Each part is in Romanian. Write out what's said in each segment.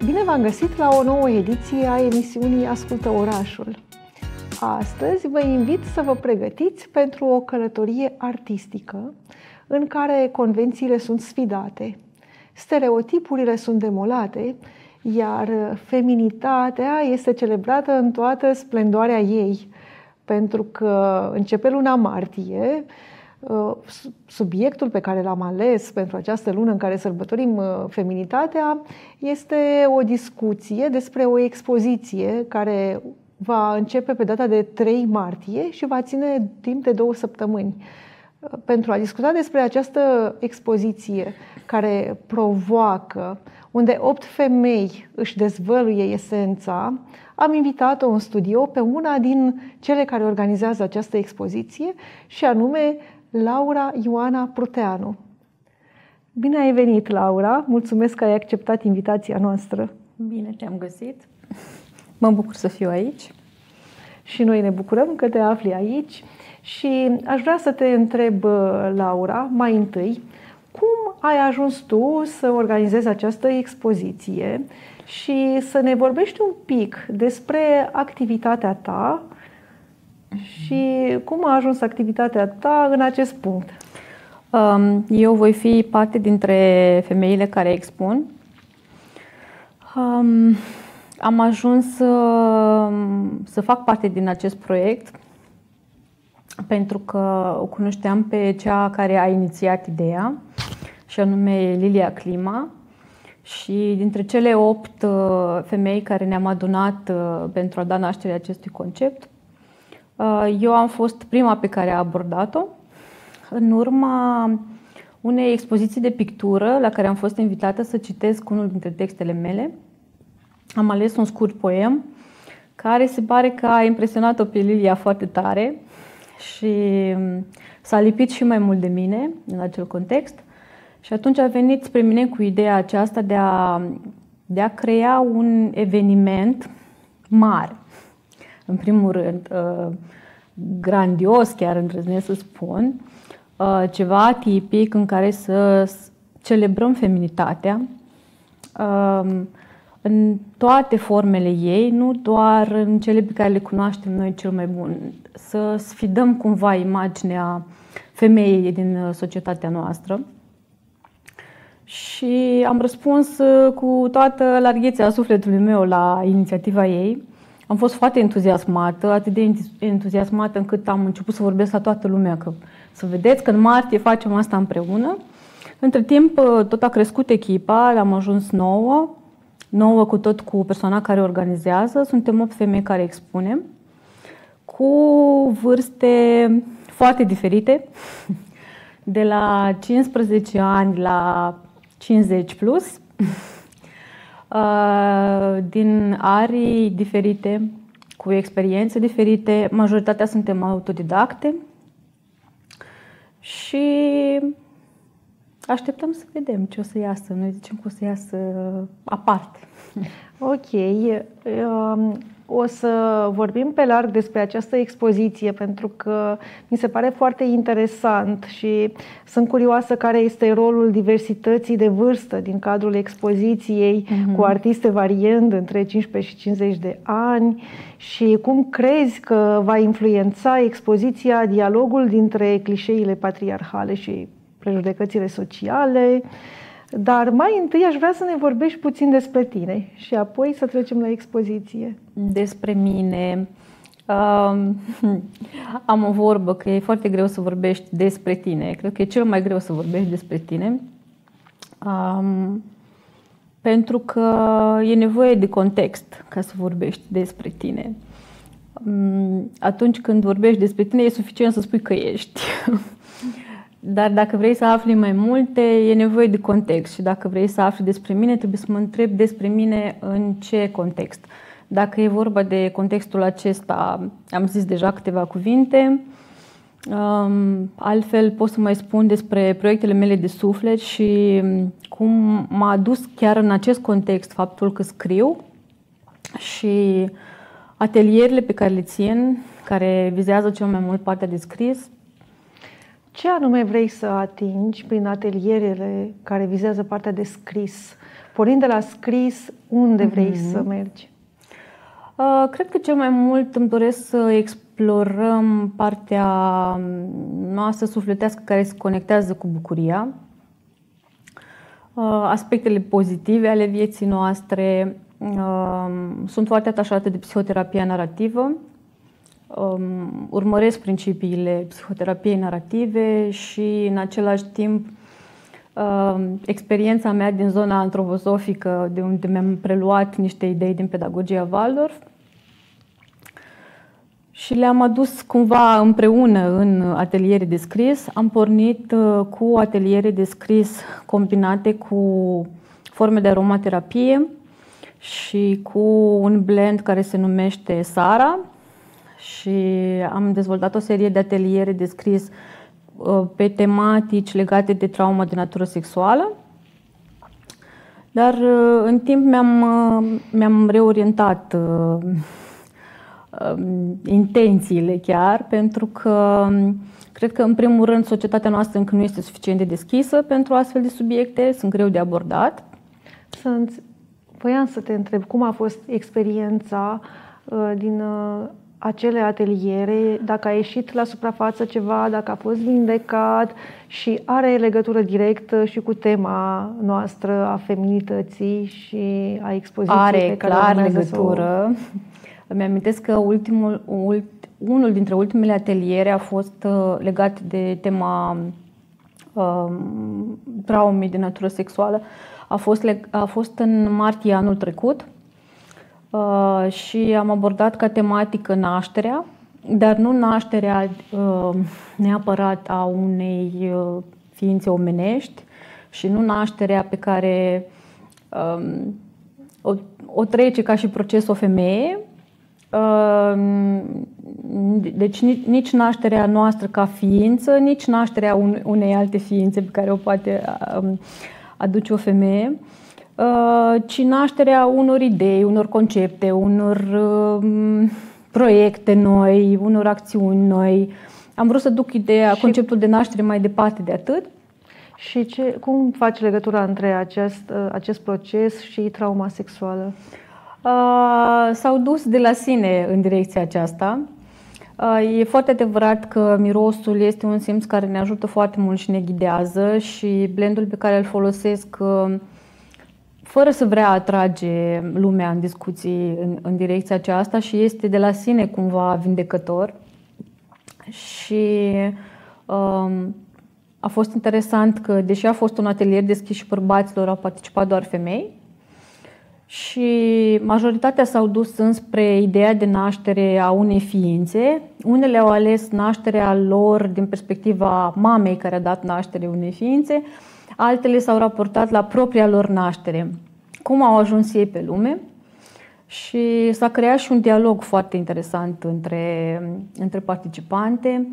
Bine v-am găsit la o nouă ediție a emisiunii Ascultă Orașul. Astăzi vă invit să vă pregătiți pentru o călătorie artistică în care convențiile sunt sfidate, stereotipurile sunt demolate, iar feminitatea este celebrată în toată splendoarea ei, pentru că începe luna martie. Subiectul pe care l-am ales pentru această lună în care sărbătorim feminitatea este o discuție despre o expoziție care va începe pe data de 3 martie și va ține timp de 2 săptămâni. Pentru a discuta despre această expoziție care provoacă, unde 8 femei își dezvăluie esența, am invitat-o în studio pe una din cele care organizează această expoziție și anume Laura Ioana Pruteanu. Bine ai venit, Laura! Mulțumesc că ai acceptat invitația noastră. Bine te-am găsit. Mă bucur să fiu aici. Și noi ne bucurăm că te afli aici. Și aș vrea să te întreb, Laura, mai întâi, cum ai ajuns tu să organizezi această expoziție și să ne vorbești un pic despre activitatea ta și cum a ajuns activitatea ta în acest punct? Eu voi fi parte dintre femeile care expun. Am ajuns să fac parte din acest proiect pentru că o cunoșteam pe cea care a inițiat ideea, și anume Lilia Clima. Și dintre cele 8 femei care ne-am adunat pentru a da naștere acestui concept, eu am fost prima pe care a abordat-o în urma unei expoziții de pictură la care am fost invitată să citesc unul dintre textele mele. Am ales un scurt poem care se pare că a impresionat-o pe Lilia foarte tare și s-a lipit și mai mult de mine în acel context. Și atunci a venit spre mine cu ideea aceasta de a crea un eveniment mare. În primul rând, grandios, chiar îndrăznesc să spun, ceva atipic în care să celebrăm feminitatea în toate formele ei, nu doar în cele pe care le cunoaștem noi cel mai bun. Să sfidăm cumva imaginea femeii din societatea noastră. Și am răspuns cu toată larghețea sufletului meu la inițiativa ei. Am fost foarte entuziasmată, atât de entuziasmată încât am început să vorbesc la toată lumea că să vedeți că în martie facem asta împreună. Între timp tot a crescut echipa, am ajuns 9 cu tot cu persoana care organizează. Suntem 8 femei care expunem cu vârste foarte diferite, de la 15 ani la 50 plus, din arii diferite, cu experiențe diferite. Majoritatea suntem autodidacte și așteptăm să vedem ce o să iasă. Noi zicem că o să iasă aparte. Ok. O să vorbim pe larg despre această expoziție pentru că mi se pare foarte interesant și sunt curioasă care este rolul diversității de vârstă din cadrul expoziției, cu artiste variind între 15 și 50 de ani și cum crezi că va influența expoziția dialogul dintre clișeile patriarhale și prejudecățile sociale. Dar mai întâi aș vrea să ne vorbești puțin despre tine și apoi să trecem la expoziție. Despre mine. Am o vorbă că e foarte greu să vorbești despre tine. Cred că e cel mai greu să vorbești despre tine. Pentru că e nevoie de context ca să vorbești despre tine. Atunci când vorbești despre tine e suficient să spui că ești. Dar dacă vrei să afli mai multe, e nevoie de context. Și dacă vrei să afli despre mine, trebuie să mă întrebi despre mine în ce context. Dacă e vorba de contextul acesta, am zis deja câteva cuvinte. Altfel pot să mai spun despre proiectele mele de suflet și cum m-a adus chiar în acest context faptul că scriu și atelierele pe care le țin, care vizează cel mai mult partea de scris. Ce anume vrei să atingi prin atelierele care vizează partea de scris? pornind de la scris, unde vrei să mergi? Cred că cel mai mult îmi doresc să explorăm partea noastră sufletească care se conectează cu bucuria, aspectele pozitive ale vieții noastre. Sunt foarte atașată de psihoterapia narrativă. Urmăresc principiile psihoterapiei narrative și în același timp experiența mea din zona antroposofică, de unde mi-am preluat niște idei din pedagogia Waldorf și le-am adus cumva împreună în ateliere de scris. Am pornit cu ateliere de scris combinate cu forme de aromaterapie și cu un blend care se numește Sara și am dezvoltat o serie de ateliere de scris pe tematici legate de trauma de natură sexuală. Dar în timp mi-am reorientat intențiile chiar, pentru că cred că în primul rând societatea noastră încă nu este suficient de deschisă pentru astfel de subiecte, sunt greu de abordat. Voiam să te întreb cum a fost experiența din acele ateliere, dacă a ieșit la suprafață ceva, dacă a fost vindecat și are legătură directă și cu tema noastră a feminității și a expoziției pe care clar legătură. Îmi amintesc că unul dintre ultimele ateliere a fost legat de tema traumei de natură sexuală. A fost în martie anul trecut. Și am abordat ca tematică nașterea, dar nu nașterea neapărat a unei ființe omenești și nu nașterea pe care o trece ca și proces o femeie. Deci nici nașterea noastră ca ființă, nici nașterea unei alte ființe pe care o poate aduce o femeie, ci nașterea unor idei, unor concepte, unor proiecte noi, unor acțiuni noi. Am vrut să duc conceptul de naștere mai departe de atât. Și cum faci legătura între acest proces și trauma sexuală? S-au dus de la sine în direcția aceasta. E foarte adevărat că mirosul este un simț care ne ajută foarte mult și ne ghidează și blendul pe care îl folosesc fără să vrea atrage lumea în discuții în direcția aceasta și este de la sine cumva vindecător. Și a fost interesant că, deși a fost un atelier deschis și bărbaților, au participat doar femei și majoritatea s-au dus înspre ideea de naștere a unei ființe. Unele au ales nașterea lor din perspectiva mamei care a dat naștere unei ființe, altele s-au raportat la propria lor naștere, cum au ajuns ei pe lume și s-a creat și un dialog foarte interesant între participante.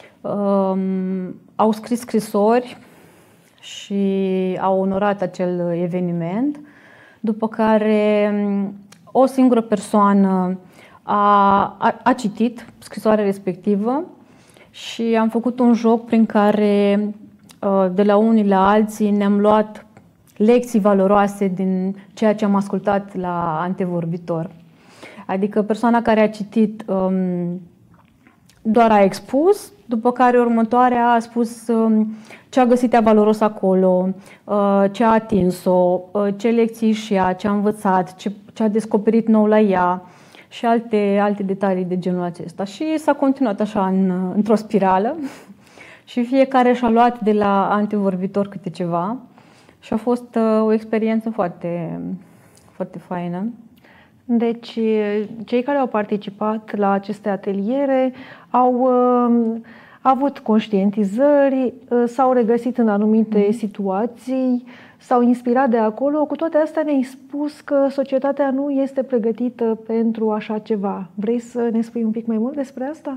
Au scris scrisori și au onorat acel eveniment, după care o singură persoană a citit scrisoarea respectivă și am făcut un joc prin care de la unii la alții ne-am luat lecții valoroase din ceea ce am ascultat la antevorbitor. Adică persoana care a citit doar a expus, după care următoarea a spus ce a găsit ea valoros acolo, ce a atins-o, ce lecții și ea, ce a învățat, ce a descoperit nou la ea și alte detalii de genul acesta. Și s-a continuat așa într-o spirală și fiecare și-a luat de la antevorbitor câte ceva și a fost o experiență foarte, foarte faină. Deci, cei care au participat la aceste ateliere au avut conștientizări, s-au regăsit în anumite situații, s-au inspirat de acolo. Cu toate astea ne-ai spus că societatea nu este pregătită pentru așa ceva. Vrei să ne spui un pic mai mult despre asta?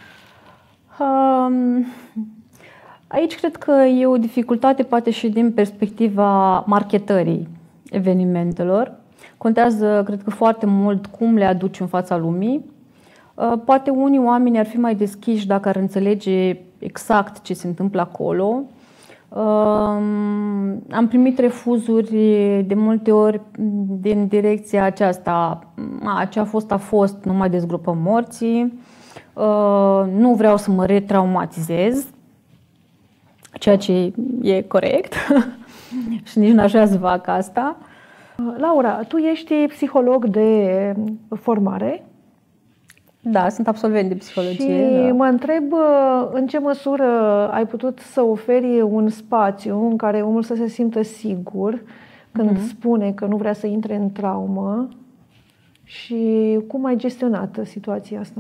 Aici cred că e o dificultate poate și din perspectiva marketării evenimentelor. Contează, cred că, foarte mult cum le aduci în fața lumii. Poate unii oameni ar fi mai deschiși dacă ar înțelege exact ce se întâmplă acolo. Am primit refuzuri de multe ori din direcția aceasta. Ce a fost, nu mai dezgropăm morții, nu vreau să mă retraumatizez, ceea ce e corect și nici n-aș vrea să fac asta. Laura, tu ești psiholog de formare. Da, sunt absolvent de psihologie. Și da. mă întreb în ce măsură ai putut să oferi un spațiu în care omul să se simtă sigur când spune că nu vrea să intre în traumă și cum ai gestionat situația asta?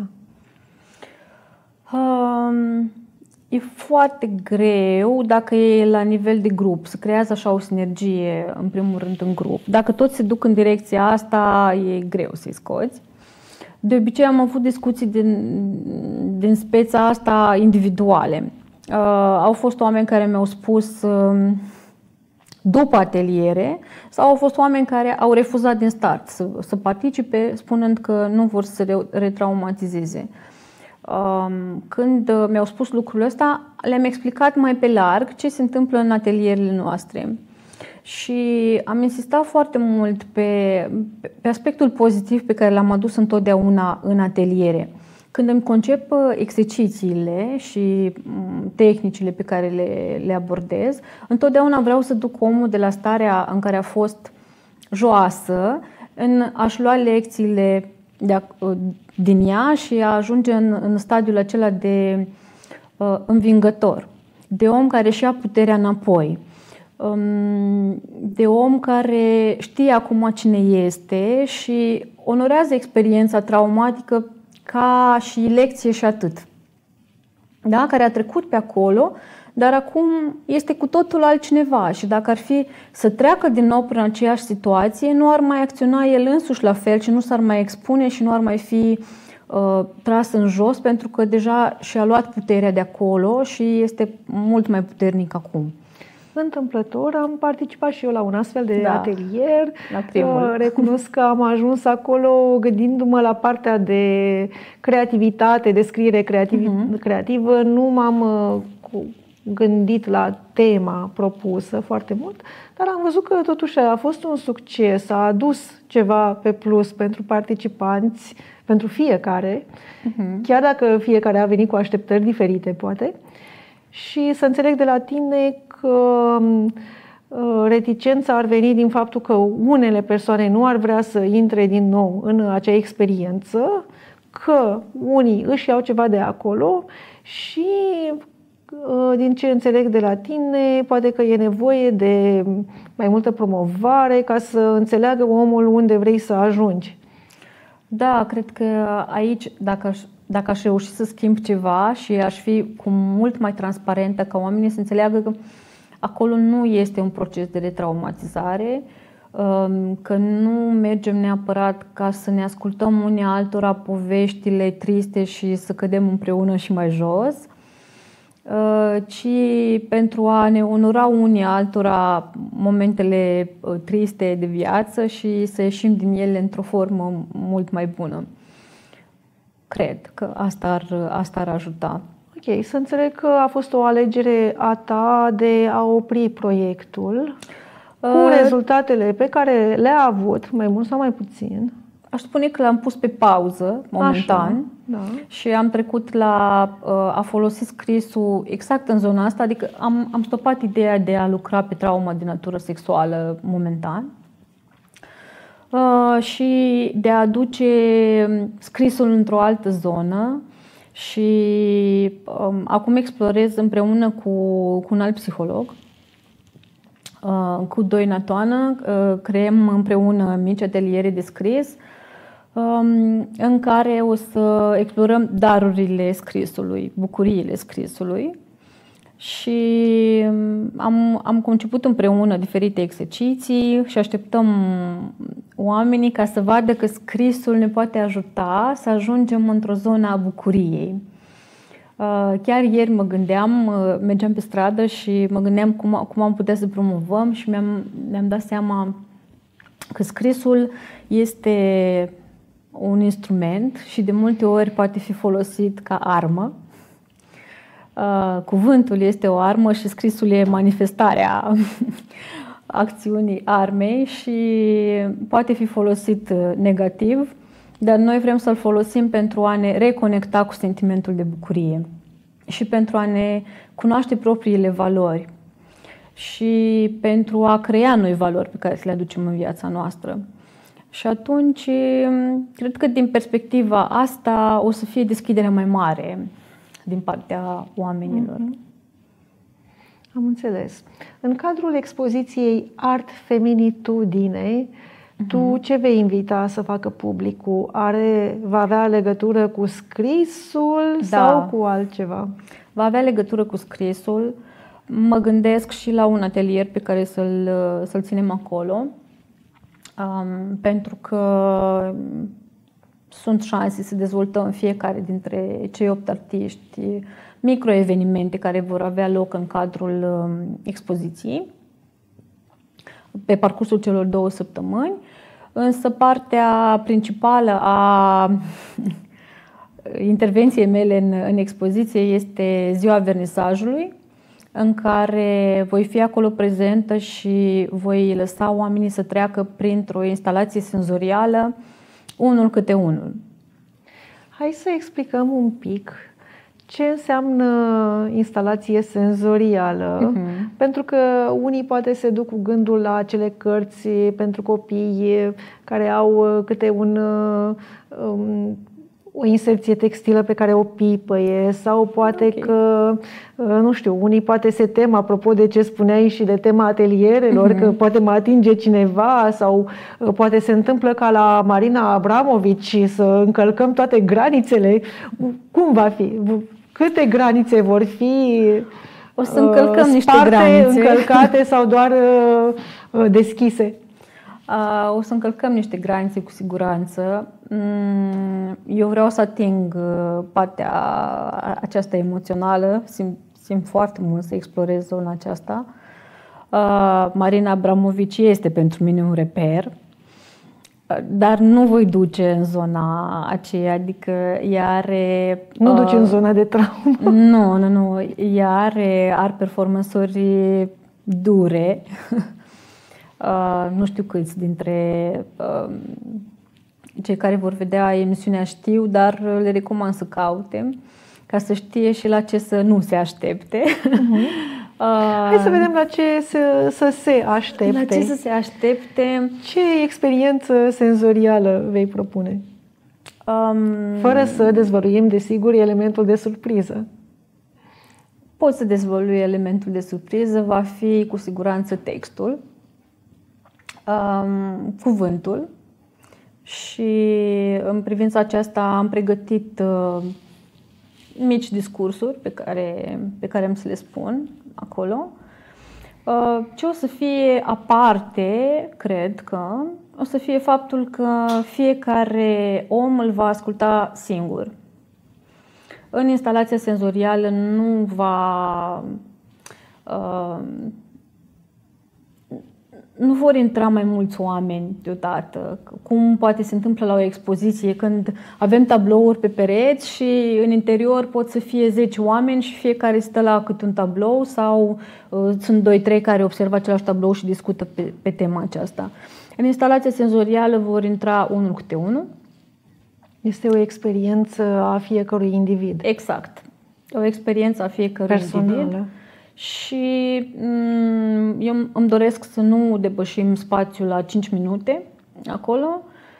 E foarte greu dacă e la nivel de grup, să creează așa o sinergie în primul rând în grup. Dacă toți se duc în direcția asta, e greu să-i scoți. De obicei am avut discuții din speța asta individuale. Au fost oameni care mi-au spus după ateliere sau au fost oameni care au refuzat din start să participe, spunând că nu vor să se retraumatizeze. Când mi-au spus lucrul ăsta, le-am explicat mai pe larg ce se întâmplă în atelierele noastre. Și am insistat foarte mult pe aspectul pozitiv pe care l-am adus întotdeauna în ateliere. Când îmi concep exercițiile și tehnicile pe care le abordez, întotdeauna vreau să duc omul de la starea în care a fost joasă în a-și lua lecțiile din ea și a ajunge în stadiul acela de învingător, de om care își ia puterea înapoi, de om care știe acum cine este și onorează experiența traumatică ca și lecție și atât. Da? Care a trecut pe acolo, dar acum este cu totul altcineva și dacă ar fi să treacă din nou prin aceeași situație, nu ar mai acționa el însuși la fel și nu s-ar mai expune și nu ar mai fi tras în jos pentru că deja și-a luat puterea de acolo și este mult mai puternic acum. Întâmplător am participat și eu la un astfel de atelier. La primul. Recunosc că am ajuns acolo gândindu-mă la partea de creativitate, de scriere creativă. Nu m-am gândit la tema propusă foarte mult, dar am văzut că totuși a fost un succes, a adus ceva pe plus pentru participanți, pentru fiecare, chiar dacă fiecare a venit cu așteptări diferite, poate. Și să înțeleg de la tine că reticența ar veni din faptul că unele persoane nu ar vrea să intre din nou în acea experiență, că unii își iau ceva de acolo și din ce înțeleg de la tine, poate că e nevoie de mai multă promovare ca să înțeleagă omul unde vrei să ajungi. Da, cred că aici, dacă aș reuși să schimb ceva și aș fi cu mult mai transparentă ca oamenii să înțeleagă că acolo nu este un proces de retraumatizare, că nu mergem neapărat ca să ne ascultăm unii altora poveștile triste și să cădem împreună și mai jos, ci pentru a ne onora unii altora momentele triste de viață și să ieșim din ele într-o formă mult mai bună. Cred că asta ar ajuta. Ok, să înțeleg că a fost o alegere a ta de a opri proiectul cu rezultatele pe care le-a avut, mai mult sau mai puțin. Aș spune că l-am pus pe pauză momentan. Așa, da. Și am trecut la a folosi scrisul exact în zona asta, adică am stopat ideea de a lucra pe trauma de natură sexuală momentan. Și de a aduce scrisul într-o altă zonă și acum explorez împreună cu un alt psiholog, cu Doina Toană, creăm împreună mici ateliere de scris în care o să explorăm darurile scrisului, bucuriile scrisului și am conceput împreună diferite exerciții și așteptăm oamenii ca să vadă că scrisul ne poate ajuta să ajungem într-o zonă a bucuriei. Chiar ieri mergeam pe stradă și mă gândeam cum am putea să promovăm și mi-am dat seama că scrisul este un instrument și de multe ori poate fi folosit ca armă. Cuvântul este o armă și scrisul e manifestarea acțiunii armei și poate fi folosit negativ, dar noi vrem să-l folosim pentru a ne reconecta cu sentimentul de bucurie și pentru a ne cunoaște propriile valori și pentru a crea noi valori pe care să le aducem în viața noastră. Și atunci, cred că din perspectiva asta o să fie deschiderea mai mare din partea oamenilor. Am înțeles. În cadrul expoziției Art Feminitudine, tu ce vei invita să facă publicul? Va avea legătură cu scrisul sau cu altceva? Va avea legătură cu scrisul. Mă gândesc și la un atelier pe care să-l ținem acolo, pentru că sunt șanse să dezvoltăm fiecare dintre cei 8 artiști microevenimente care vor avea loc în cadrul expoziției pe parcursul celor 2 săptămâni. Însă partea principală a intervenției mele în expoziție este ziua vernisajului, în care voi fi acolo prezentă și voi lăsa oamenii să treacă printr-o instalație senzorială, unul câte unul. Hai să explicăm un pic ce înseamnă instalație senzorială, pentru că unii poate se duc cu gândul la acele cărți pentru copii care au câte o inserție textilă pe care o pipăie sau poate că, nu știu, unii poate se tem, apropo de ce spuneai și de tema atelierelor, că poate mă atinge cineva sau poate se întâmplă ca la Marina Abramovici să încălcăm toate granițele. Cum va fi? Câte granițe vor fi o să încălcăm niște granițe încălcate sau doar deschise? O să încălcăm niște granițe cu siguranță. Eu vreau să ating partea aceasta emoțională. Simt foarte mult să explorez zona aceasta. Marina Abramovici este pentru mine un reper, dar nu voi duce în zona aceea, adică ea are... Nu duce în zona de traumă? Nu. Ea are performanțuri dure. Nu știu câți dintre cei care vor vedea emisiunea știu, dar le recomand să caute ca să știe și la ce să nu se aștepte. Hai să vedem la ce să se aștepte. La ce să se aștepte. Ce experiență senzorială vei propune? Fără să dezvăluim, desigur, elementul de surpriză. Pot să dezvălui elementul de surpriză, va fi cu siguranță textul, cuvântul și în privința aceasta am pregătit mici discursuri pe care am să le spun acolo. Ce o să fie aparte, cred că, o să fie faptul că fiecare om îl va asculta singur. În instalația senzorială nu vor intra mai mulți oameni deodată, cum poate se întâmplă la o expoziție când avem tablouri pe pereți și în interior pot să fie 10 oameni și fiecare stă la câte un tablou sau sunt 2-3 care observă același tablou și discută pe tema aceasta. În instalația senzorială vor intra unul câte unul. Este o experiență a fiecărui individ. Exact. O experiență a fiecărui individ. Și eu îmi doresc să nu depășim spațiul la 5 minute acolo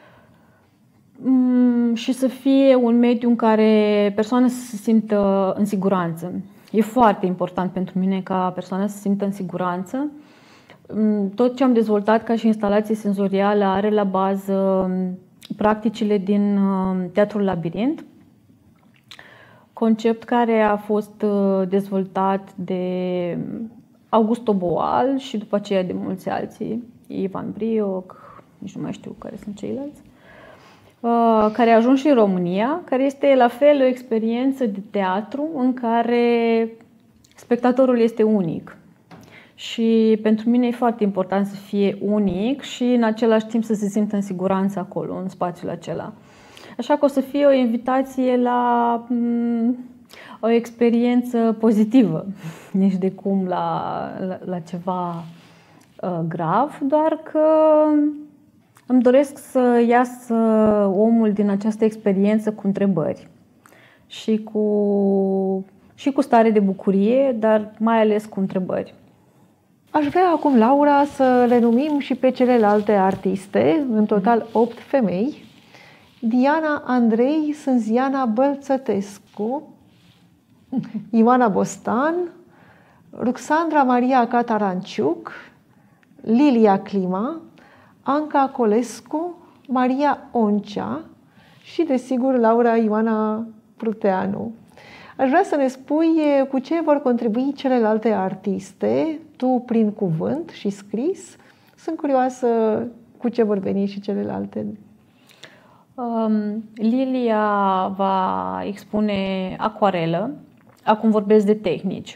și să fie un mediu în care persoana să se simtă în siguranță. E foarte important pentru mine ca persoana să se simtă în siguranță. Tot ce am dezvoltat ca și instalație senzorială are la bază practicile din Teatrul Labirint, concept care a fost dezvoltat de Augusto Boal și după aceea de mulți alții, Ivan Brioc, nici nu mai știu care sunt ceilalți, care a ajuns și în România, care este la fel o experiență de teatru în care spectatorul este unic. Și pentru mine e foarte important să fie unic și în același timp să se simtă în siguranță acolo, în spațiul acela. Așa că o să fie o invitație la o experiență pozitivă, nici de cum la ceva grav, doar că îmi doresc să iasă omul din această experiență cu întrebări și cu stare de bucurie, dar mai ales cu întrebări. Aș vrea acum, Laura, să le numim și pe celelalte artiste, în total 8 femei. Diana Andrei Sânziana Bălțătescu, Ioana Bostan, Ruxandra Maria Cataranciuc, Lilia Clima, Anca Colescu, Maria Oncea și, desigur, Laura Ioana Pruteanu. Aș vrea să ne spui cu ce vor contribui celelalte artiste, tu prin cuvânt și scris. Sunt curioasă cu ce vor veni și celelalte. Lilia va expune acuarelă. Acum vorbesc de tehnici.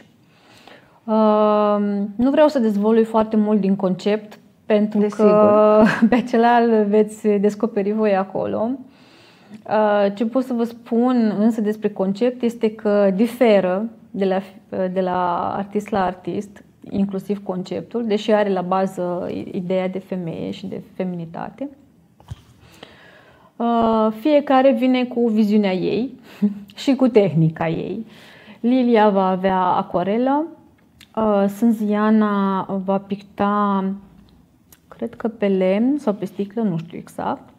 Nu vreau să dezvolui foarte mult din concept, pentru că pe acela îl veți descoperi voi acolo. Ce pot să vă spun însă despre concept este că diferă de la artist la artist, inclusiv conceptul, deși are la bază ideea de femeie și de feminitate. Fiecare vine cu viziunea ei și cu tehnica ei. Lilia va avea acuarelă, Sânziana va picta, cred că pe lemn sau pe sticlă, nu știu exact.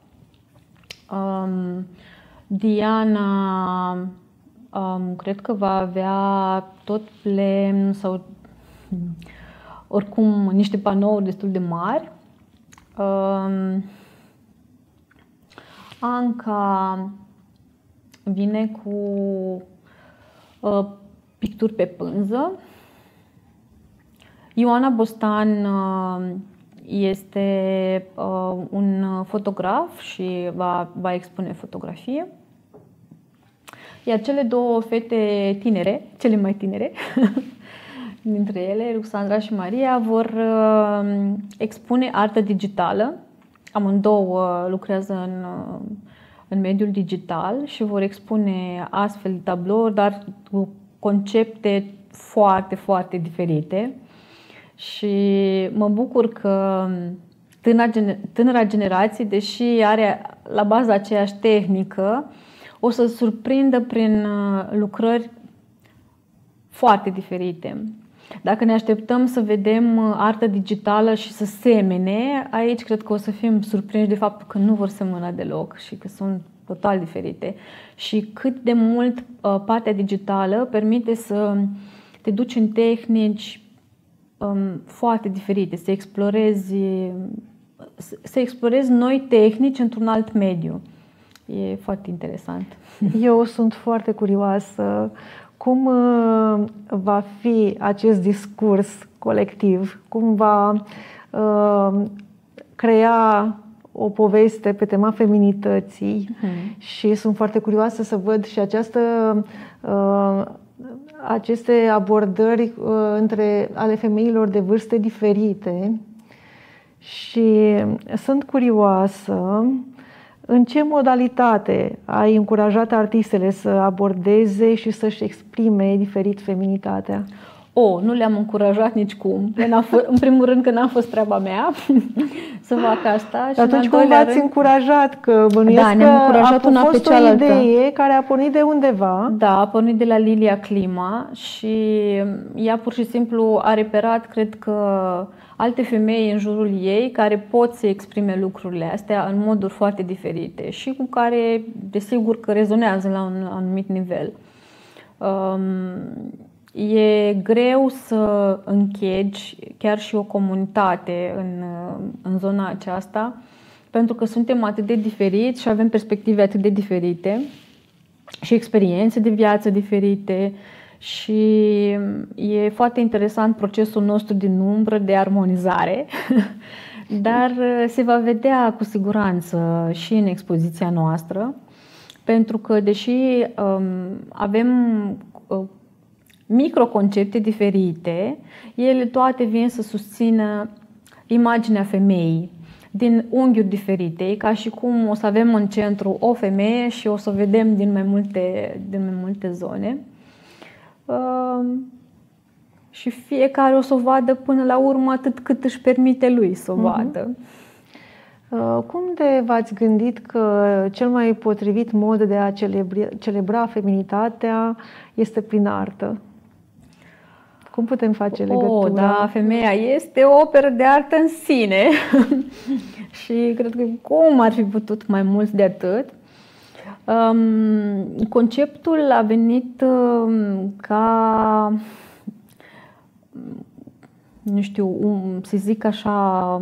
Diana cred că va avea tot lemn sau oricum niște panouri destul de mari. Anca vine cu picturi pe pânză. Ioana Bostan este un fotograf și va expune fotografie. Iar cele două fete tinere, cele mai tinere dintre ele, Ruxandra și Maria, vor expune artă digitală. Amândouă lucrează în mediul digital și vor expune astfel de tablouri, dar cu concepte foarte, foarte diferite. Și mă bucur că tânăra generație, deși are la bază aceeași tehnică, o să surprindă prin lucrări foarte diferite. Dacă ne așteptăm să vedem artă digitală și să semene, aici cred că o să fim surprinși de faptul că nu vor semăna deloc și că sunt total diferite. Și cât de mult partea digitală permite să te duci în tehnici foarte diferite, să explorezi noi tehnici într-un alt mediu. E foarte interesant. Eu sunt foarte curioasă cum va fi acest discurs colectiv, cum va crea o poveste pe tema feminității și sunt foarte curioasă să văd și aceste abordări ale femeilor de vârste diferite și sunt curioasă în ce modalitate ai încurajat artistele să abordeze și să-și exprime diferit feminitatea? Nu le-am încurajat nicicum. În primul rând că n-a fost treaba mea să fac asta. Și atunci cum v-ați încurajat? Că bănuiesc că a fost o idee care a pornit de undeva. Da, a pornit de la Lilia Clima și ea pur și simplu a reperat, cred că, alte femei în jurul ei care pot să exprime lucrurile astea în moduri foarte diferite și cu care, desigur, că rezonează la un anumit nivel. E greu să închegi chiar și o comunitate în zona aceasta, pentru că suntem atât de diferiți și avem perspective atât de diferite și experiențe de viață diferite și e foarte interesant procesul nostru din umbră de armonizare, dar se va vedea cu siguranță și în expoziția noastră, pentru că deși avem microconcepte diferite, ele toate vin să susțină imaginea femeii din unghiuri diferite, ca și cum o să avem în centru o femeie și o să o vedem din mai multe zone. și fiecare o să o vadă până la urmă atât cât își permite lui să o vadă. Cum de v-ați gândit că cel mai potrivit mod de a celebra feminitatea este prin artă? Cum putem face legătura? Da, femeia este o operă de artă în sine și cred că cum ar fi putut mai mult de atât. Conceptul a venit ca, nu știu, să zic așa,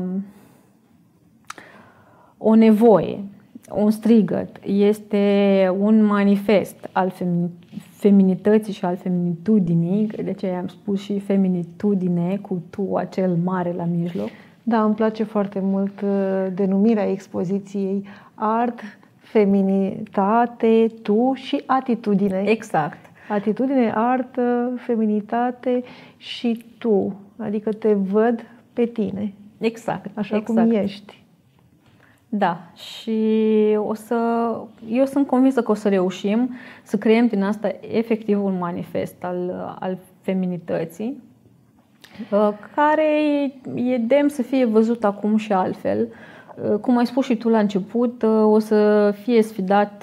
o nevoie, un strigăt. Este un manifest al feminității și al feminitudinii, de ce am spus și feminitudine cu tu acel mare la mijloc. Da, îmi place foarte mult denumirea expoziției: art, feminitate, tu și atitudine. Exact. Atitudine, artă, feminitate și tu. Adică te văd pe tine. Exact. Așa cum ești. Da, și eu sunt convinsă că o să reușim să creăm din asta efectiv un manifest al feminității, care e demn să fie văzut acum și altfel. Cum ai spus și tu la început, o să fie sfidat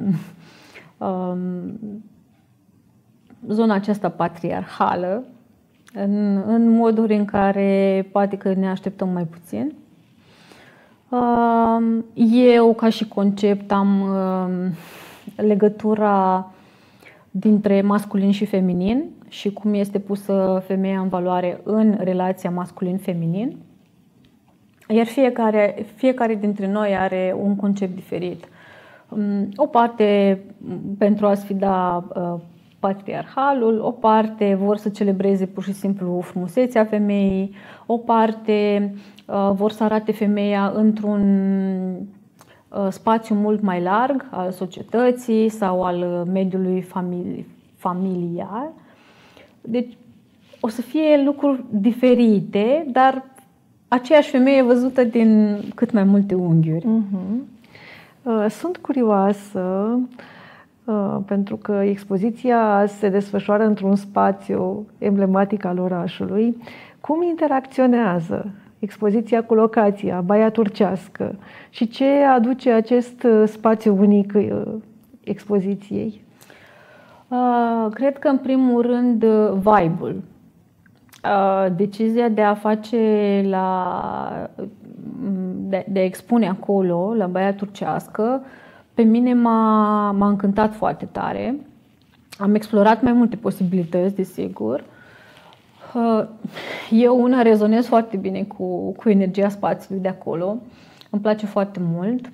zona aceasta patriarhală în moduri în care poate că ne așteptăm mai puțin. Eu, ca și concept, am legătura dintre masculin și feminin și cum este pusă femeia în valoare în relația masculin-feminin. Iar fiecare dintre noi are un concept diferit. O parte pentru a sfida patriarhalul, o parte vor să celebreze pur și simplu frumusețea femeii, o parte vor să arate femeia într-un spațiu mult mai larg al societății sau al mediului familial. Deci o să fie lucruri diferite, dar aceeași femeie văzută din cât mai multe unghiuri. Sunt curioasă pentru că expoziția se desfășoară într-un spațiu emblematic al orașului. Cum interacționează expoziția cu locația, Baia Turcească, și ce aduce acest spațiu unic expoziției? Cred că în primul rând vibe-ul. Decizia de a face de a expune acolo, la Baia Turcească, pe mine m-a încântat foarte tare. Am explorat mai multe posibilități, desigur. Eu una rezonez foarte bine cu energia spațiului de acolo. Îmi place foarte mult.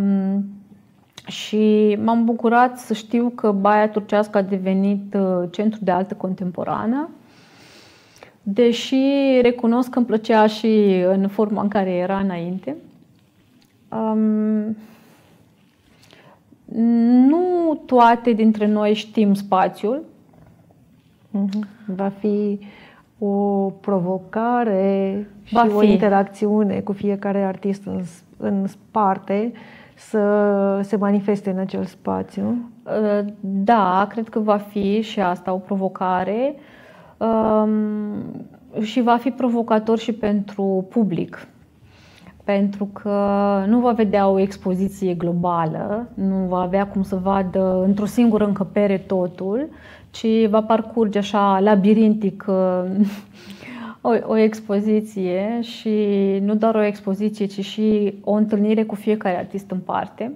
Și m-am bucurat să știu că Baia Turcească a devenit centru de artă contemporană. Deși recunosc că îmi plăcea și în forma în care era înainte. Nu toate dintre noi știm spațiul. Va fi o provocare și o interacțiune cu fiecare artist în parte să se manifeste în acel spațiu. Da, cred că va fi și asta o provocare. Și va fi provocator și pentru public, pentru că nu va vedea o expoziție globală, nu va avea cum să vadă într-o singură încăpere totul, ci va parcurge așa labirintic o expoziție, și nu doar o expoziție, ci și o întâlnire cu fiecare artist în parte.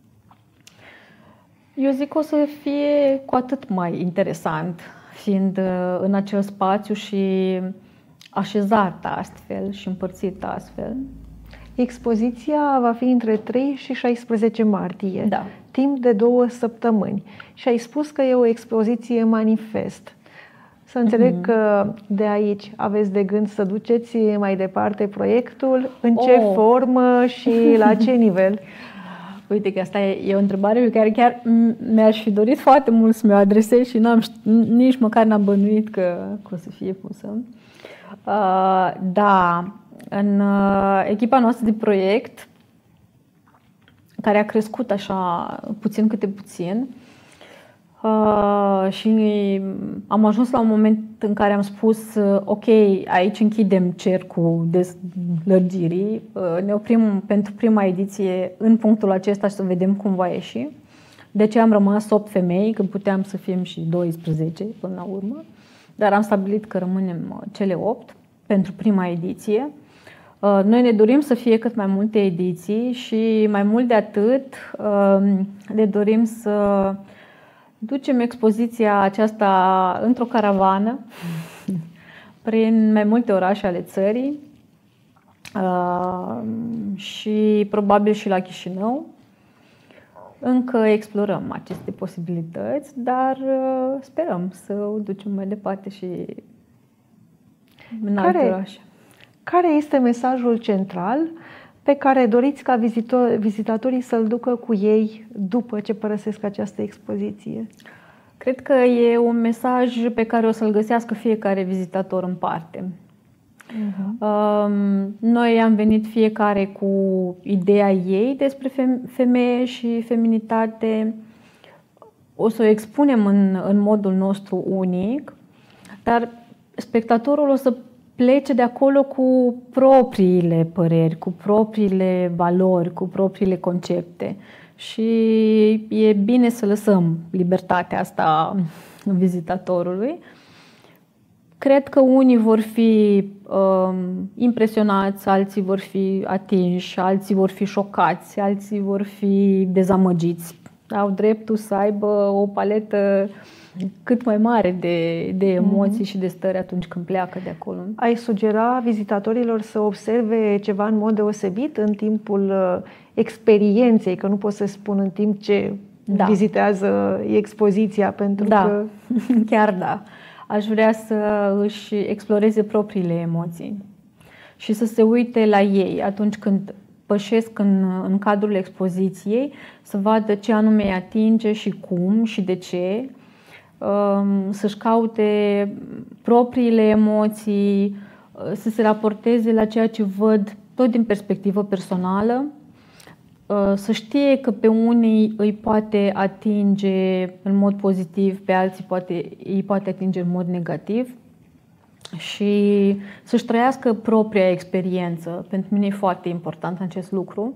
Eu zic că o să fie cu atât mai interesant fiind în acel spațiu și așezat astfel și împărțit astfel. Expoziția va fi între 3 și 16 martie, da, timp de 2 săptămâni. Și ai spus că e o expoziție manifest. Să înțeleg că de aici aveți de gând să duceți mai departe proiectul, în ce formă și la ce nivel? Uite că asta e o întrebare pe care chiar mi-aș fi dorit foarte mult să mi-o adresez și nici măcar n-am bănuit că o să fie pusă. Da, în echipa noastră de proiect, care a crescut așa puțin câte puțin, Și am ajuns la un moment în care am spus ok, aici închidem cercul dezlărgirii, ne oprim pentru prima ediție în punctul acesta și să vedem cum va ieși. De ce am rămas 8 femei, când puteam să fim și 12 până la urmă, dar am stabilit că rămânem cele 8 pentru prima ediție. Noi ne dorim să fie cât mai multe ediții și mai mult de atât ne dorim să ducem expoziția aceasta într-o caravană prin mai multe orașe ale țării și probabil și la Chișinău. Încă explorăm aceste posibilități, dar sperăm să o ducem mai departe și în alte orașe. Care este mesajul central pe care doriți ca vizitatorii să-l ducă cu ei după ce părăsesc această expoziție? Cred că e un mesaj pe care o să-l găsească fiecare vizitator în parte. Noi am venit fiecare cu ideea ei despre femeie și feminitate. O să o expunem în modul nostru unic, dar spectatorul o să plece de acolo cu propriile păreri, cu propriile valori, cu propriile concepte. Și e bine să lăsăm libertatea asta vizitatorului. Cred că unii vor fi impresionați, alții vor fi atinși, alții vor fi șocați, alții vor fi dezamăgiți. Au dreptul să aibă o paletă cât mai mare de emoții și de stări atunci când pleacă de acolo. Ai sugera vizitatorilor să observe ceva în mod deosebit în timpul experienței, că nu pot să spun în timp ce vizitează expoziția, pentru că... Chiar da. Aș vrea să își exploreze propriile emoții și să se uite la ei atunci când pășesc în cadrul expoziției, să vadă ce anume îi atinge și cum și de ce, să-și caute propriile emoții, să se raporteze la ceea ce văd tot din perspectivă personală, să știe că pe unii îi poate atinge în mod pozitiv, pe alții îi poate atinge în mod negativ și să-și trăiască propria experiență. Pentru mine e foarte important acest lucru.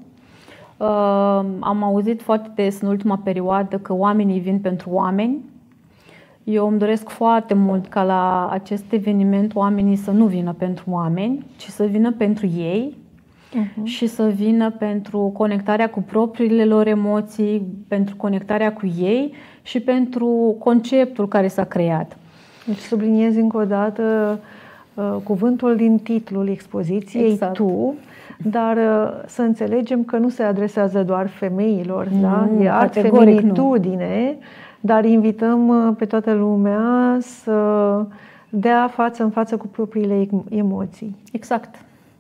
Am auzit foarte des în ultima perioadă că oamenii vin pentru oameni. Eu îmi doresc foarte mult ca la acest eveniment oamenii să nu vină pentru oameni, ci să vină pentru ei și să vină pentru conectarea cu propriile lor emoții, pentru conectarea cu ei și pentru conceptul care s-a creat. Deci subliniez încă o dată cuvântul din titlul expoziției, exact. Tu, dar să înțelegem că nu se adresează doar femeilor, da? E art feminitudine, dar invităm pe toată lumea să dea față în față cu propriile emoții. Exact.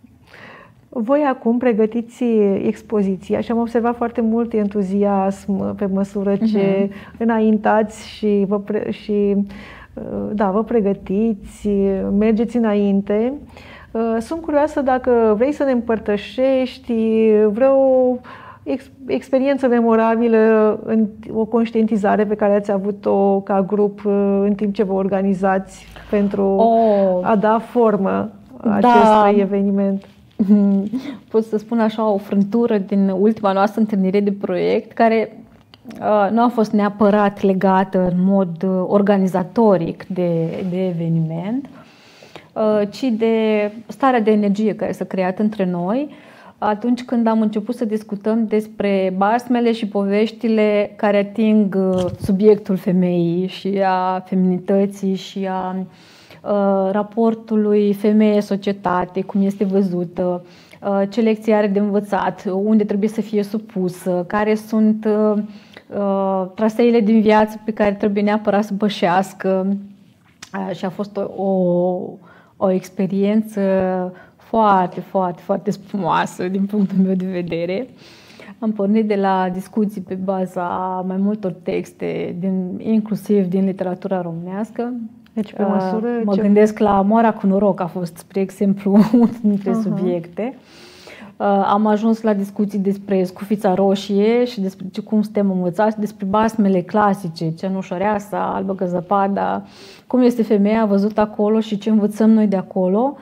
Voi acum pregătiți expoziția și am observat foarte mult entuziasm pe măsură ce înaintați și vă pregătiți, mergeți înainte. Sunt curioasă dacă vrei să ne împărtășești vreo experiență memorabilă, o conștientizare pe care ați avut-o ca grup în timp ce vă organizați pentru a da formă acestui eveniment. Pot să spun așa o frântură din ultima noastră întâlnire de proiect, care nu a fost neapărat legată în mod organizatoric de eveniment, ci de starea de energie care s-a creat între noi atunci când am început să discutăm despre basmele și poveștile care ating subiectul femeii și a feminității și a raportului femeie-societate, cum este văzută, ce lecții are de învățat, unde trebuie să fie supusă, care sunt traseile din viață pe care trebuie neapărat să pășească. Și a fost o experiență foarte, foarte, foarte spumoasă din punctul meu de vedere. Am pornit de la discuții pe baza mai multor texte, inclusiv din literatura românească. Deci, pe măsură mă gândesc la Moara cu noroc, a fost, spre exemplu, unul dintre subiecte. Am ajuns la discuții despre scufița roșie și despre cum suntem învățați, despre basmele clasice, cenușăreasa, albă ca zăpada, cum este femeia văzută acolo și ce învățăm noi de acolo.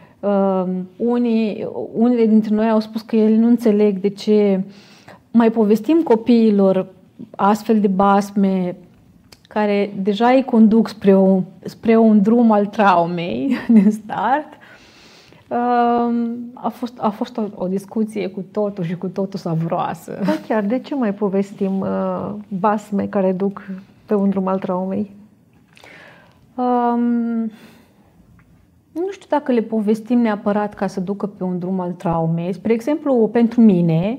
Unele dintre noi au spus că ele nu înțeleg de ce mai povestim copiilor astfel de basme care deja îi conduc spre un drum al traumei din start. A fost o discuție cu totul și cu totul savuroasă. Da, chiar, de ce mai povestim basme care duc pe un drum al traumei? Nu știu dacă le povestim neapărat ca să ducă pe un drum al traumei. Spre exemplu, pentru mine,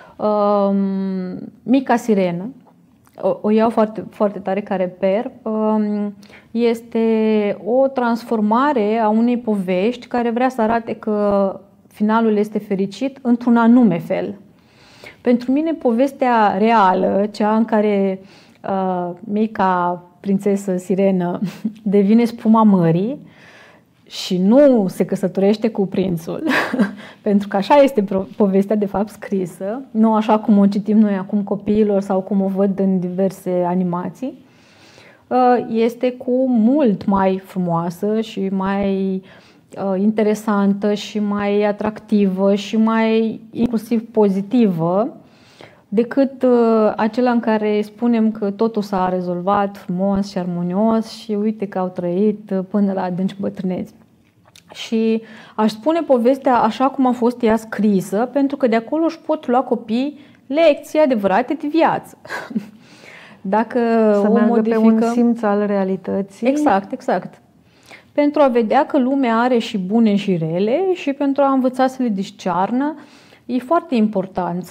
Mica Sirenă, o iau foarte, foarte tare ca reper, este o transformare a unei povești care vrea să arate că finalul este fericit într-un anume fel. Pentru mine, povestea reală, cea în care mica prințesă sirenă devine spuma mării și nu se căsătorește cu prințul, pentru că așa este povestea de fapt scrisă, nu așa cum o citim noi acum copiilor sau cum o văd în diverse animații, este cu mult mai frumoasă și mai interesantă și mai atractivă și mai inclusiv pozitivă decât acela în care spunem că totul s-a rezolvat frumos și armonios și uite că au trăit până la adânci bătrâneți. Și aș spune povestea așa cum a fost ea scrisă, pentru că de acolo își pot lua copii lecții adevărate de viață. Dacă să o meargă modificăm pe un simț al realității. Exact. Pentru a vedea că lumea are și bune și rele și pentru a învăța să le discearnă, e foarte important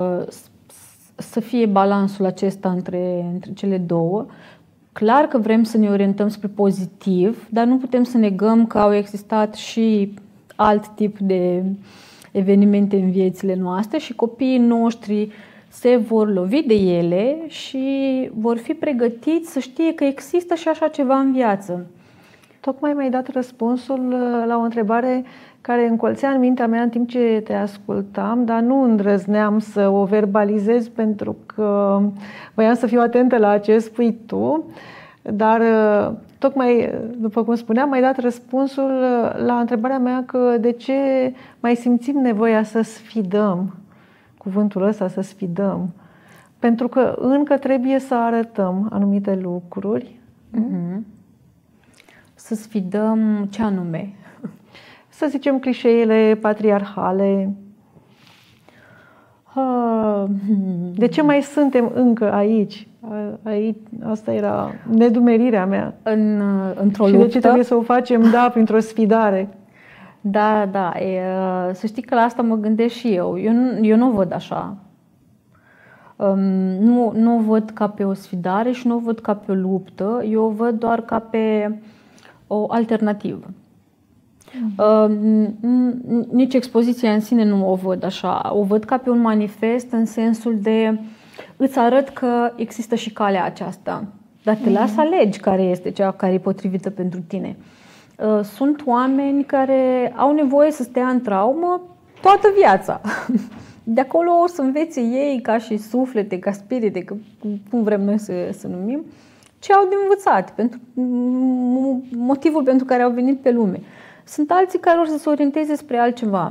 să fie balansul acesta între cele două. Clar că vrem să ne orientăm spre pozitiv, dar nu putem să negăm că au existat și alt tip de evenimente în viețile noastre și copiii noștri se vor lovi de ele și vor fi pregătiți să știe că există și așa ceva în viață. Tocmai mi-ai dat răspunsul la o întrebare care încolțea în mintea mea în timp ce te ascultam, dar nu îndrăzneam să o verbalizez pentru că voiam să fiu atentă la ce spui tu, dar tocmai, după cum spuneam, mi-ai dat răspunsul la întrebarea mea că de ce mai simțim nevoia să sfidăm, cuvântul ăsta, să sfidăm, pentru că încă trebuie să arătăm anumite lucruri. Să sfidăm ce anume? Să zicem clișeele patriarhale. De ce mai suntem încă aici? Asta era nedumerirea mea. Într-o și luptă. de ce trebuie să o facem, printr-o sfidare? Da. Să știi că la asta mă gândesc și eu. Eu nu o văd așa. Nu o văd ca pe o sfidare și nu o văd ca pe o luptă. Eu o văd doar ca pe o alternativă. Nici expoziția în sine nu o văd așa. O văd ca pe un manifest în sensul de îți arăt că există și calea aceasta, dar te las să alegi care este cea care e potrivită pentru tine. Sunt oameni care au nevoie să stea în traumă toată viața. De acolo o să învețe ei ca și suflete, ca spirite, cum vrem noi să numim, ce au de învățat, pentru motivul pentru care au venit pe lume. Sunt alții care or să se orienteze spre altceva.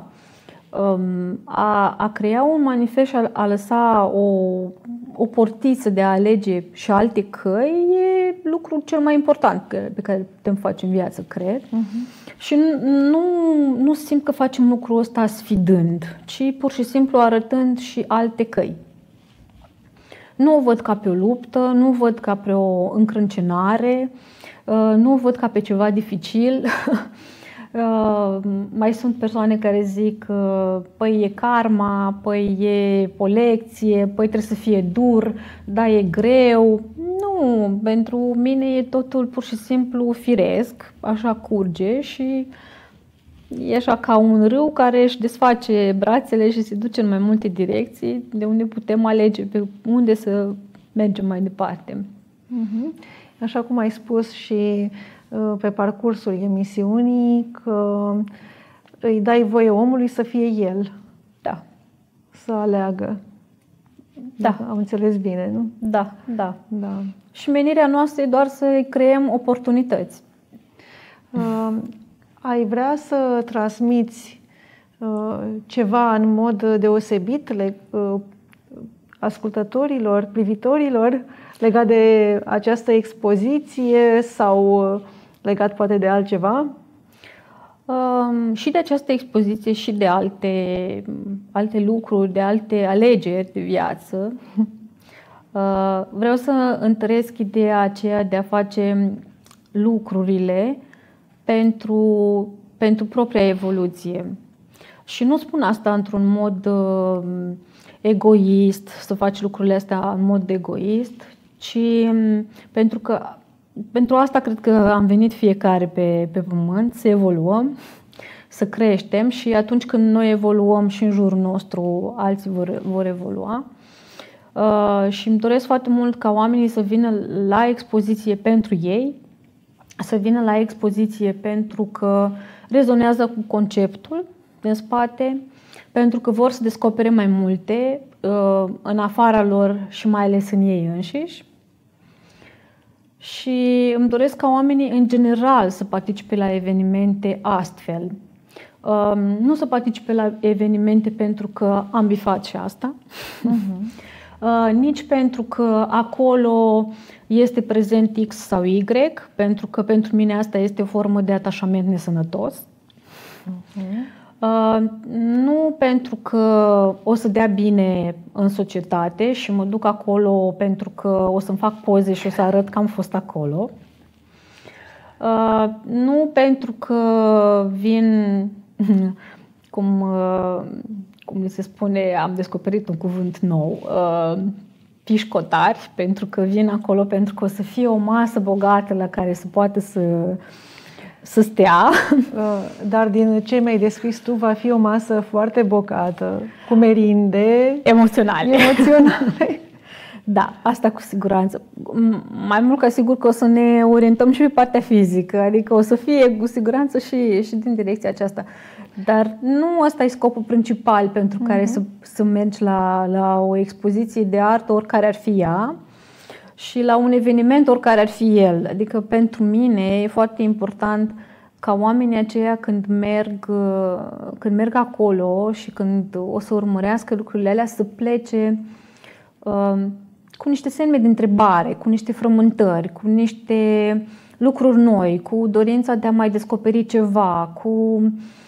A crea un manifest și a lăsa o portiță de a alege și alte căi e lucrul cel mai important pe care putem face în viață, cred. Și nu simt că facem lucrul ăsta sfidând, ci pur și simplu arătând și alte căi. Nu o văd ca pe o luptă, nu o văd ca pe o încrâncenare, nu o văd ca pe ceva dificil. Mai sunt persoane care zic păi e karma, păi e o lecție, păi trebuie să fie dur, da, e greu. Nu, pentru mine e totul pur și simplu firesc, așa curge și e așa ca un râu care își desface brațele și se duce în mai multe direcții, de unde putem alege pe unde să mergem mai departe. Așa cum ai spus și pe parcursul emisiunii, că îi dai voie omului să fie el. Da. să aleagă. Da. Am înțeles bine, nu? Da, da. Da. Și menirea noastră e doar să creăm oportunități. Ai vrea să transmiți ceva în mod deosebit ascultătorilor, privitorilor, legat de această expoziție sau legat poate de altceva? Și de această expoziție și de alte lucruri, de alte alegeri de viață. Vreau să întăresc ideea aceea de a face lucrurile pentru propria evoluție. Și nu spun asta într-un mod egoist, să faci lucrurile astea în mod egoist, ci pentru că pentru asta cred că am venit fiecare pe pământ, să evoluăm, să creștem și atunci când noi evoluăm și în jurul nostru, alții vor evolua. Și îmi doresc foarte mult ca oamenii să vină la expoziție pentru ei, să vină la expoziție pentru că rezonează cu conceptul din spate, pentru că vor să descopere mai multe în afara lor și mai ales în ei înșiși. Și îmi doresc ca oamenii în general să participe la evenimente astfel. Nu să participe la evenimente pentru că am bifat și asta, nici pentru că acolo este prezent X sau Y, pentru că pentru mine asta este o formă de atașament nesănătos. Nu pentru că o să dea bine în societate și mă duc acolo pentru că o să-mi fac poze și o să arăt că am fost acolo. Nu pentru că vin, cum li se spune, am descoperit un cuvânt nou, pișcotari, pentru că vin acolo pentru că o să fie o masă bogată la care se poate să stea. Dar din ce mi-ai descris tu, va fi o masă foarte bogată, cu merinde emoționale. Da, asta cu siguranță. Mai mult ca sigur că o să ne orientăm și pe partea fizică, adică o să fie cu siguranță și din direcția aceasta. Dar nu ăsta e scopul principal pentru care să mergi la o expoziție de artă, oricare ar fi ea, și la un eveniment, oricare ar fi el. Adică pentru mine e foarte important ca oamenii aceia când merg acolo și când o să urmărească lucrurile alea să plece cu niște semne de întrebare, cu niște frământări, cu niște lucruri noi, cu dorința de a mai descoperi ceva, cu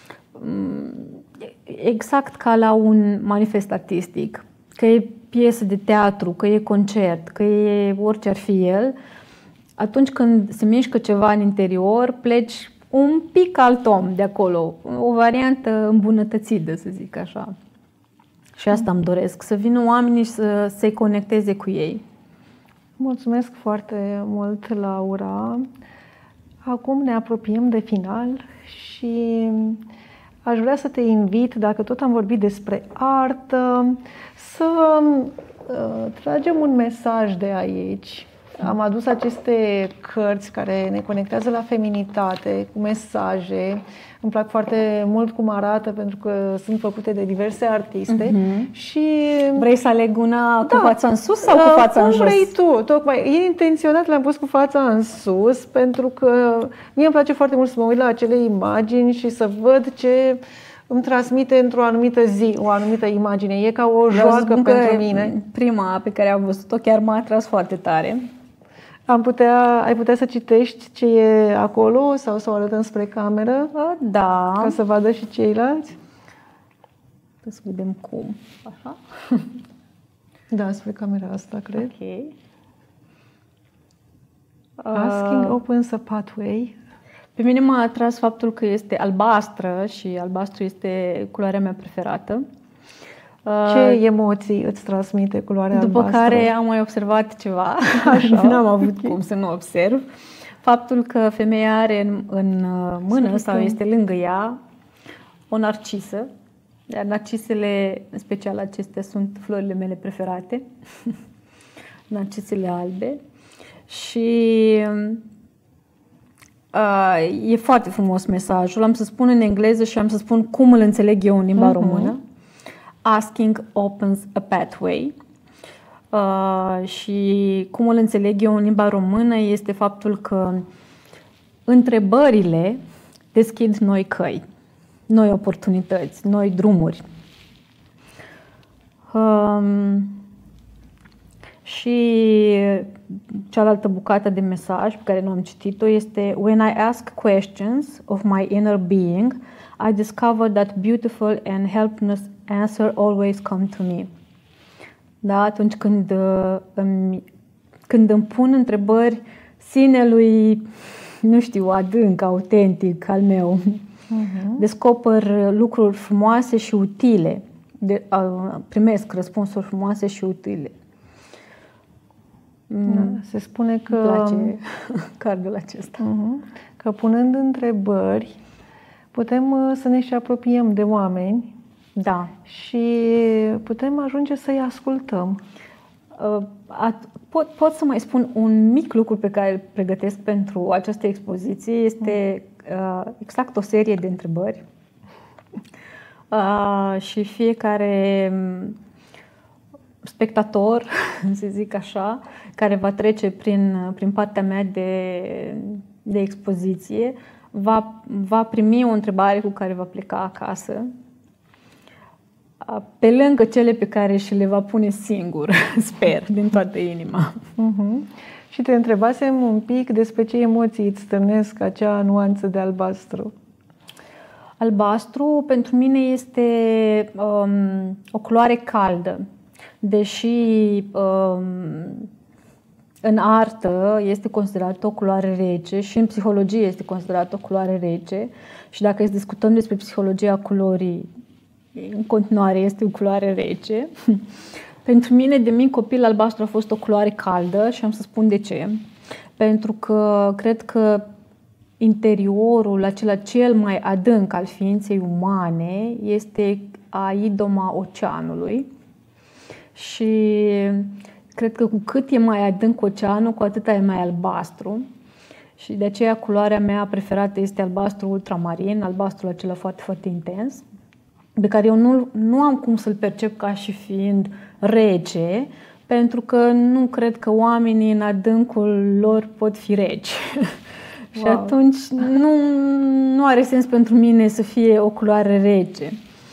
exact ca la un manifest artistic, că e piesă de teatru, că e concert, că e orice ar fi el. Atunci când se mișcă ceva în interior, pleci un pic alt om de acolo, o variantă îmbunătățită, să zic așa. Și asta îmi doresc, să vină oamenii și să se conecteze cu ei. Mulțumesc foarte mult, Laura. Acum ne apropiem de final și aș vrea să te invit, dacă tot am vorbit despre artă, să tragem un mesaj de aici. Am adus aceste cărți care ne conectează la feminitate, cu mesaje. Îmi plac foarte mult cum arată, pentru că sunt făcute de diverse artiste. Și vrei să aleg una cu fața în sus sau cu fața în jos? Vrei tu, tocmai. Intenționat le-am pus cu fața în sus, pentru că mie îmi place foarte mult să mă uit la acele imagini și să văd ce îmi transmite într-o anumită zi, o anumită imagine. E ca o joacă pentru mine. Prima pe care am văzut-o chiar m-a atras foarte tare. Ai putea să citești ce e acolo sau să o arătăm spre cameră? Da. Ca să vadă și ceilalți? Să vedem cum. Așa? Da, spre camera asta, cred. Ok. Asking opens a pathway. Pe mine m-a atras faptul că este albastră și albastru este culoarea mea preferată. Ce emoții îți transmite culoarea După albastră? care am mai observat ceva, n-am avut cum să nu observ, faptul că femeia are în mână sau este lângă ea o narcisă, iar narcisele, în special acestea, sunt florile mele preferate, narcisele albe, și e foarte frumos mesajul. Am să spun în engleză și am să spun cum îl înțeleg eu în limba română. asking opens a pathway. Și cum îl înțeleg eu în limba română este faptul că întrebările deschid noi căi, noi oportunități, noi drumuri. Și cealaltă bucată de mesaj pe care nu am citit-o este: When I ask questions of my inner being, I discover that beautiful and helpless answer always come to me. Da, atunci când îmi pun întrebări sinelui, nu știu, adânc, autentic al meu, descoper lucruri frumoase și utile, primesc răspunsuri frumoase și utile. Da, se spune că îmi place cardul acesta. Că punând întrebări putem să ne și apropiem de oameni. Da. Și putem ajunge să-i ascultăm. Pot să mai spun un mic lucru pe care îl pregătesc pentru această expoziție. Este exact o serie de întrebări și fiecare spectator, să zic așa, care va trece prin partea mea de expoziție va primi o întrebare cu care va pleca acasă, pe lângă cele pe care și le va pune singur, sper, din toată inima. Și te întrebasem un pic despre ce emoții îți stârnesc acea nuanță de albastru. Albastru pentru mine este o culoare caldă, deși în artă este considerată o culoare rece și în psihologie este considerată o culoare rece. Și dacă discutăm despre psihologia culorii, în continuare este o culoare rece. Pentru mine, de mic copil, albastru a fost o culoare caldă și am să spun de ce. Pentru că cred că interiorul acela cel mai adânc al ființei umane este aidoma oceanului. Și cred că cu cât e mai adânc oceanul, cu atât e mai albastru. Și de aceea culoarea mea preferată este albastru ultramarin, albastrul acela foarte, foarte intens, pe care eu nu am cum să-l percep ca și fiind rece, pentru că nu cred că oamenii în adâncul lor pot fi reci. Wow. Și atunci nu are sens pentru mine să fie o culoare rece.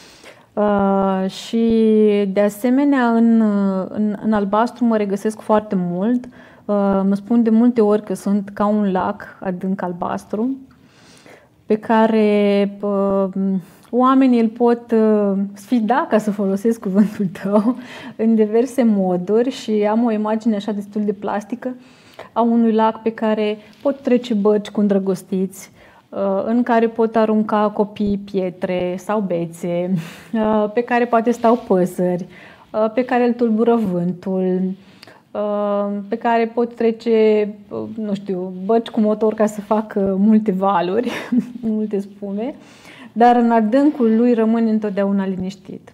Și de asemenea în albastru mă regăsesc foarte mult. Mă spun de multe ori că sunt ca un lac adânc albastru pe care oamenii îl pot sfida, ca să folosesc cuvântul tău, în diverse moduri. Și am o imagine așa destul de plastică a unui lac pe care pot trece bărci cu îndrăgostiți, în care pot arunca copii pietre sau bețe, pe care poate stau păsări, pe care îl tulbură vântul, pe care pot trece, nu știu, bărci cu motor ca să facă multe valuri, multe spume, dar în adâncul lui rămâne întotdeauna liniștit.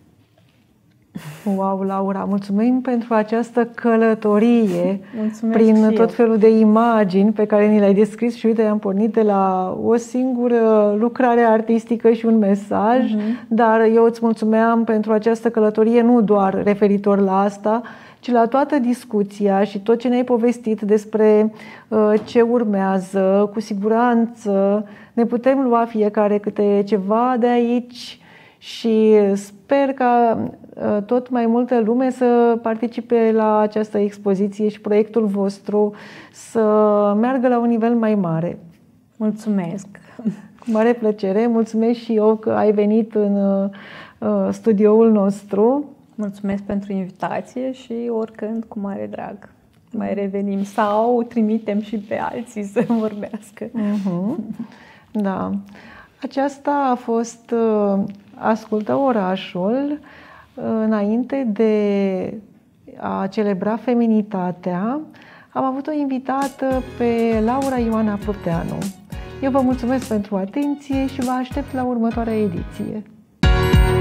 Wow, Laura, mulțumim pentru această călătorie. Mulțumesc prin tot felul de imagini pe care ni le-ai descris și uite, am pornit de la o singură lucrare artistică și un mesaj, dar eu îți mulțumeam pentru această călătorie nu doar referitor la asta, ci la toată discuția și tot ce ne-ai povestit despre ce urmează. Cu siguranță ne putem lua fiecare câte ceva de aici și sper ca tot mai multă lume să participe la această expoziție și proiectul vostru să meargă la un nivel mai mare. Mulțumesc! Cu mare plăcere! Mulțumesc și eu că ai venit în studioul nostru. Mulțumesc pentru invitație și oricând, cu mare drag, mai revenim sau trimitem și pe alții să vorbească. Da. Aceasta a fost Ascultă Orașul. Înainte de a celebra feminitatea, am avut o invitată pe Laura Ioana Pruteanu. Eu vă mulțumesc pentru atenție și vă aștept la următoarea ediție.